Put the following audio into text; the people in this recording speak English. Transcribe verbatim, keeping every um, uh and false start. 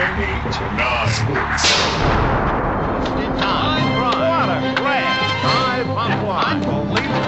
Rampage non-sports. What a grab! Five on one. Unbelievable.